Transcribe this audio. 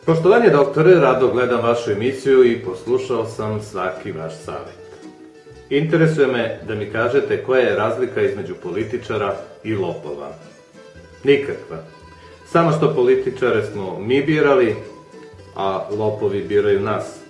Poštovanje doktore, rado gledam vašu emisiju i poslušao sam svaki vaš savjet. Interesuje me da mi kažete koja je razlika između političara i lopova. Nikakva. Samo što političare smo mi birali, a lopovi biraju nas.